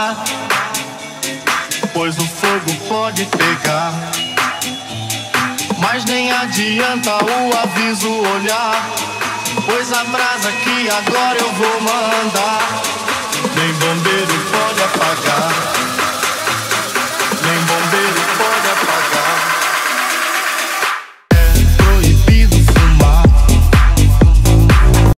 falar, pois o fogo pode pegar. Mas nem adianta o aviso olhar, pois a brasa que agora eu vou mandar.